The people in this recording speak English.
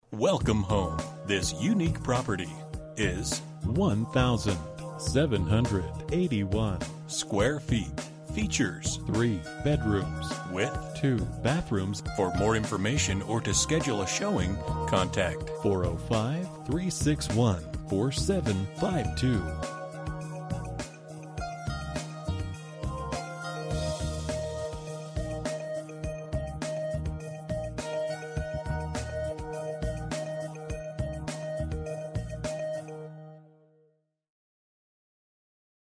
Welcome home. This unique property is 1,781 square feet. Features 3 bedrooms with 2 bathrooms. For more information or to schedule a showing, contact 405-361-4752.